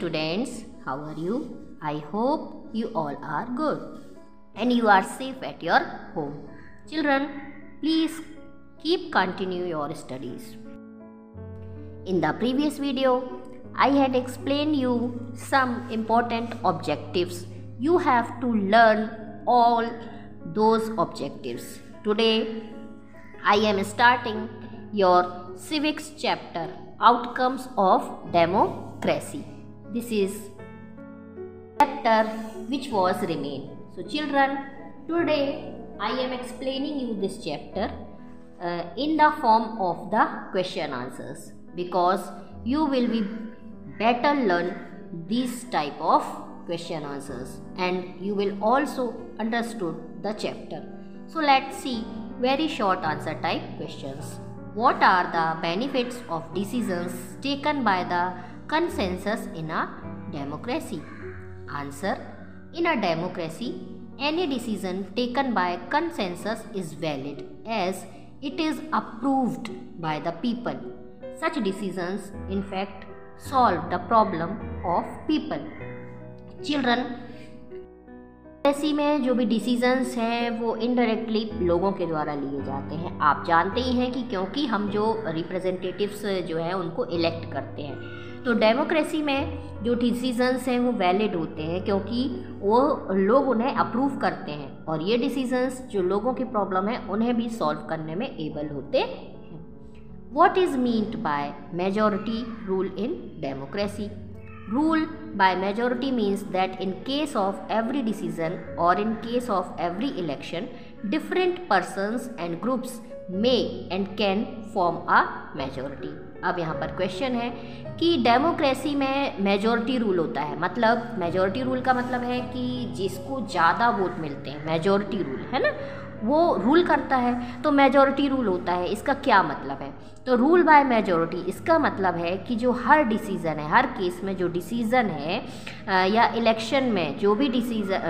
students, how are you? I hope you all are good and you are safe at your home. Children, please continue your studies. In the previous video, I had explained you some important objectives. You have to learn all those objectives. Today, I am starting your civics chapter, outcomes of democracy. This is chapter which was remain. So children, today I am explaining you this chapter in the form of the question answers, because you will be better learn these type of question answers and you will also understood the chapter. So let's see very short answer type questions. What are the benefits of decisions taken by the consensus in a democracy? Answer: in a democracy, any decision taken by consensus is valid as it is approved by the people. Such decisions in fact solve the problem of people. Children, democracy में जो भी decisions हैं वो indirectly लोगों के द्वारा लिए जाते हैं. आप जानते ही हैं कि क्योंकि हम जो रिप्रेजेंटेटिव्स जो हैं उनको इलेक्ट करते हैं, तो डेमोक्रेसी में जो डिसीजंस हैं वो वैलिड होते हैं क्योंकि वो लोग उन्हें अप्रूव करते हैं और ये डिसीजंस जो लोगों की प्रॉब्लम है उन्हें भी सॉल्व करने में एबल होते हैं. What is meant by majority rule in democracy? Rule by majority means that in case of every decision or in case of every election, different persons and groups may and can form a majority. अब यहाँ पर question है कि democracy में majority rule होता है. मतलब majority rule का मतलब है कि जिसको ज़्यादा वोट मिलते हैं, मेजॉरिटी रूल है ना, वो रूल करता है, तो मेजॉरिटी रूल होता है. इसका क्या मतलब है? तो रूल बाय मेजॉरिटी इसका मतलब है कि जो हर डिसीज़न है, हर केस में जो डिसीज़न है या इलेक्शन में जो भी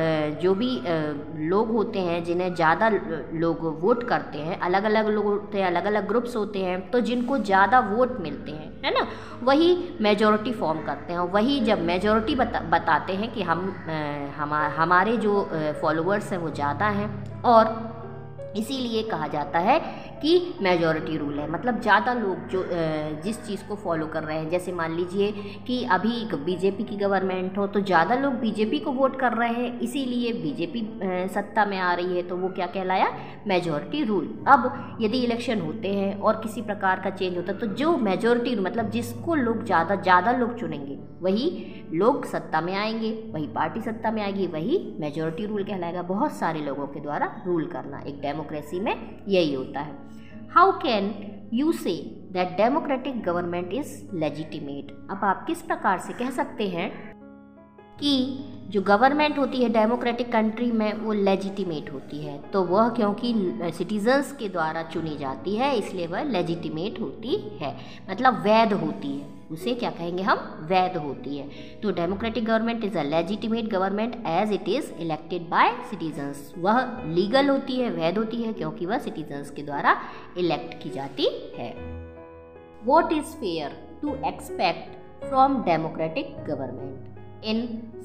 लोग होते हैं जिन्हें ज़्यादा लोग वोट करते हैं, अलग अलग लोग होते हैं, अलग अलग ग्रुप्स होते हैं, तो जिनको ज़्यादा वोट मिलते हैं है ना, वही मेजॉरिटी फॉर्म करते हैं. वही जब मेजॉरिटी बताते हैं कि हमारे जो फॉलोअर्स हैं वो ज़्यादा हैं और इसीलिए कहा जाता है कि मेजॉरिटी रूल है. मतलब ज़्यादा लोग जो जिस चीज़ को फॉलो कर रहे हैं, जैसे मान लीजिए कि अभी बीजेपी की गवर्नमेंट हो तो ज़्यादा लोग बीजेपी को वोट कर रहे हैं, इसीलिए बीजेपी सत्ता में आ रही है, तो वो क्या कहलाया? Majority rule. अब यदि इलेक्शन होते हैं और किसी प्रकार का चेंज होता है तो जो मेजॉरिटी मतलब जिसको लोग ज़्यादा लोग चुनेंगे वही लोग सत्ता में आएंगे, वही पार्टी सत्ता में आएगी, वही मेजॉरिटी रूल कहलाएगा. बहुत सारे लोगों के द्वारा रूल करना एक डेमोक्रेसी में यही होता है. How can you say that democratic government is legitimate? अब आप किस प्रकार से कह सकते हैं कि जो गवर्नमेंट होती है डेमोक्रेटिक कंट्री में वो लेजिटिमेट होती है? तो वह क्योंकि सिटीजन्स के द्वारा चुनी जाती है इसलिए वह लेजिटिमेट होती है, मतलब वैध होती है. उसे क्या कहेंगे हम? वैध होती है. तो democratic government is a legitimate government as it is elected by citizens. वह लीगल होती है, वैध होती है क्योंकि वह सिटीजन्स के द्वारा इलेक्ट की जाती है. What is fair to expect from democratic government? In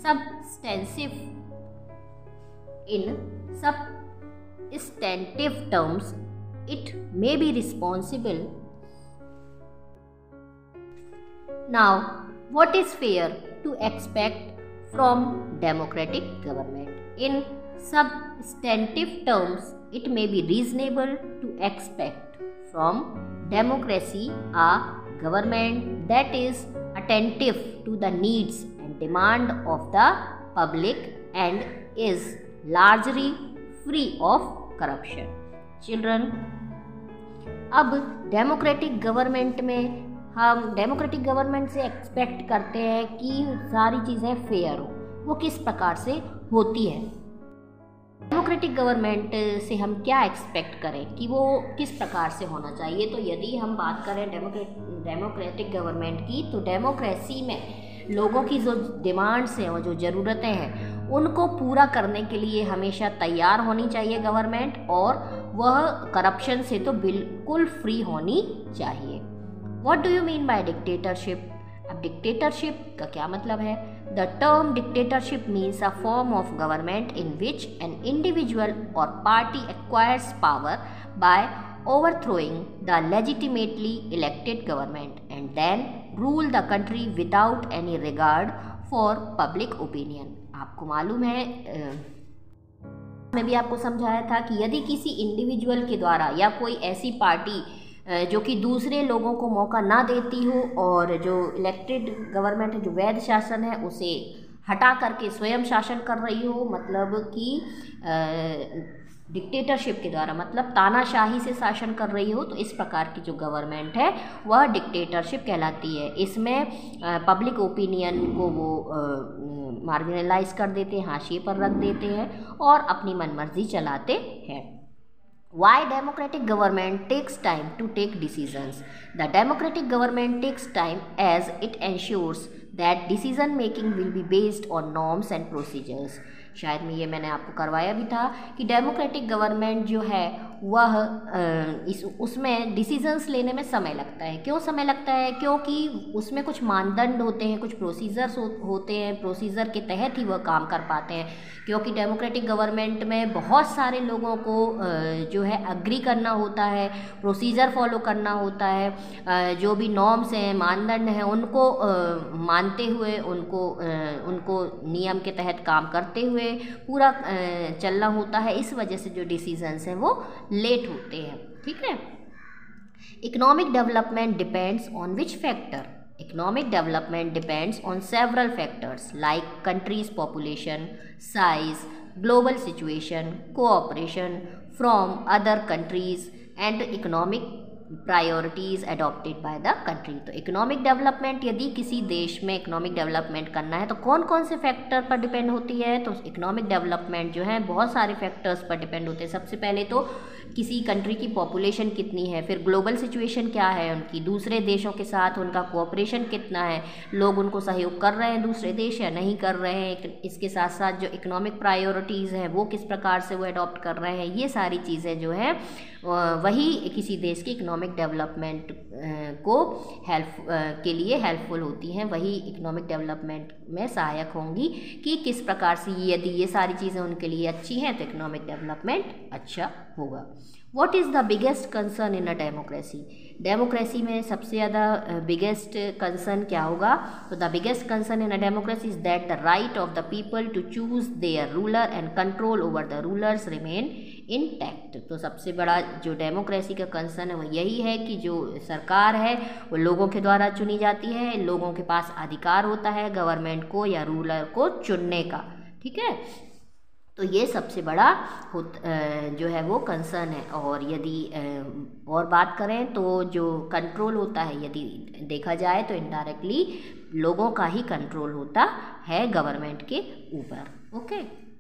substantive terms, it may be responsible. Now, what is fair to expect from democratic government? In substantive terms, it may be reasonable to expect from democracy a government that is attentive to the needs and demand of the public and is largely free of corruption. Children, अब democratic government में हम democratic government से expect करते हैं कि सारी चीज़ें fair हो. वो किस प्रकार से होती है? डेमोक्रेटिक गवर्नमेंट से हम क्या एक्सपेक्ट करें कि वो किस प्रकार से होना चाहिए? तो यदि हम बात करें डेमोक्रेटिक गवर्नमेंट की, तो डेमोक्रेसी में लोगों की जो डिमांड्स हैं और जो ज़रूरतें हैं उनको पूरा करने के लिए हमेशा तैयार होनी चाहिए गवर्नमेंट, और वह करप्शन से तो बिल्कुल फ्री होनी चाहिए. What do you mean by dictatorship? अब डिक्टेटरशिप का क्या मतलब है? The term dictatorship means a form of government in which an individual or party acquires power by overthrowing the legitimately elected government and then rule the country without any regard for public opinion. आपको मालूम है मैं भी आपको समझाया था कि यदि किसी इंडिविजुअल के द्वारा या कोई ऐसी पार्टी जो कि दूसरे लोगों को मौका ना देती हो और जो इलेक्टेड गवर्नमेंट है, जो वैध शासन है, उसे हटा करके स्वयं शासन कर रही हो, मतलब कि डिक्टेटरशिप के द्वारा, मतलब तानाशाही से शासन कर रही हो, तो इस प्रकार की जो गवर्नमेंट है वह डिक्टेटरशिप कहलाती है। इसमें पब्लिक ओपिनियन को वो मार्जिनलाइज कर देते हैं, हाशिए पर रख देते हैं और अपनी मनमर्जी चलाते हैं। Why democratic government takes time to take decisions? The democratic government takes time as it ensures that decision making will be based on norms and procedures. शायद मैंने आपको करवाया भी था कि डेमोक्रेटिक गवर्नमेंट जो है वह उसमें डिसीजंस लेने में समय लगता है। क्यों समय लगता है? क्योंकि उसमें कुछ मानदंड होते हैं, कुछ प्रोसीजर्स होते हैं, प्रोसीजर के तहत ही वह काम कर पाते हैं। क्योंकि डेमोक्रेटिक गवर्नमेंट में बहुत सारे लोगों को जो है अग्री करना होता है, प्रोसीजर फॉलो करना होता है, जो भी नॉर्म्स हैं, मानदंड हैं, उनको मानते हुए, उनको नियम के तहत काम करते हुए पूरा चलना होता है। इस वजह से जो डिसीजंस हैं वो लेट होते हैं। ठीक है। Economic development depends on which factor? Economic development depends on several factors like country's population, size, global situation, cooperation from other countries and economic priorities adopted by the country. तो economic development, यदि किसी देश में economic development करना है तो कौन कौन से फैक्टर पर डिपेंड होती है? तो इकोनॉमिक डेवलपमेंट जो है बहुत सारे फैक्टर्स पर डिपेंड होते हैं। सबसे पहले तो किसी कंट्री की पॉपुलेशन कितनी है, फिर ग्लोबल सिचुएशन क्या है उनकी, दूसरे देशों के साथ उनका कोऑपरेशन कितना है, लोग उनको सहयोग कर रहे हैं दूसरे देश या नहीं कर रहे हैं, इसके साथ साथ जो इकोनॉमिक प्रायोरिटीज़ हैं वो किस प्रकार से वो अडॉप्ट कर रहे हैं। ये सारी चीज़ें जो हैं वही किसी देश की इकोनॉमिक डेवलपमेंट को के लिए हेल्पफुल होती हैं, वही इकोनॉमिक डेवलपमेंट में सहायक होंगी कि किस प्रकार से यदि ये सारी चीज़ें उनके लिए अच्छी हैं तो इकोनॉमिक डेवलपमेंट अच्छा होगा। What is the biggest concern in a democracy? Democracy में सबसे ज़्यादा बिगेस्ट कंसर्न क्या होगा? तो the biggest concern in a democracy is that the right of the people to choose their ruler and control over the rulers remain intact. तो सबसे बड़ा जो डेमोक्रेसी का कंसर्न है वो यही है कि जो सरकार है वो लोगों के द्वारा चुनी जाती है, लोगों के पास अधिकार होता है गवर्नमेंट को या रूलर को चुनने का। ठीक है। तो ये सबसे बड़ा जो है वो कंसर्न है। और यदि और बात करें तो जो कंट्रोल होता है, यदि देखा जाए तो इनडायरेक्टली लोगों का ही कंट्रोल होता है गवर्नमेंट के ऊपर। ओके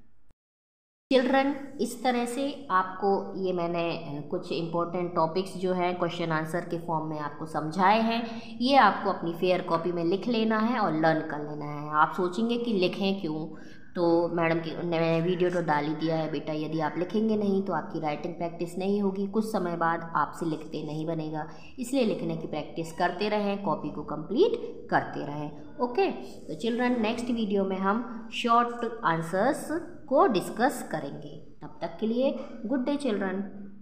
चिल्ड्रन, इस तरह से आपको ये मैंने कुछ इम्पोर्टेंट टॉपिक्स जो हैं क्वेश्चन आंसर के फॉर्म में आपको समझाए हैं। ये आपको अपनी फेयर कॉपी में लिख लेना है और लर्न कर लेना है। आप सोचेंगे कि लिखें क्यों, तो मैडम की मैंने वीडियो तो डाल ही दिया है बेटा, यदि आप लिखेंगे नहीं तो आपकी राइटिंग प्रैक्टिस नहीं होगी, कुछ समय बाद आपसे लिखते नहीं बनेगा। इसलिए लिखने की प्रैक्टिस करते रहें, कॉपी को कंप्लीट करते रहें। ओके, तो चिल्ड्रन नेक्स्ट वीडियो में हम शॉर्ट आंसर्स को डिस्कस करेंगे। तब तक के लिए गुड डे चिल्ड्रन।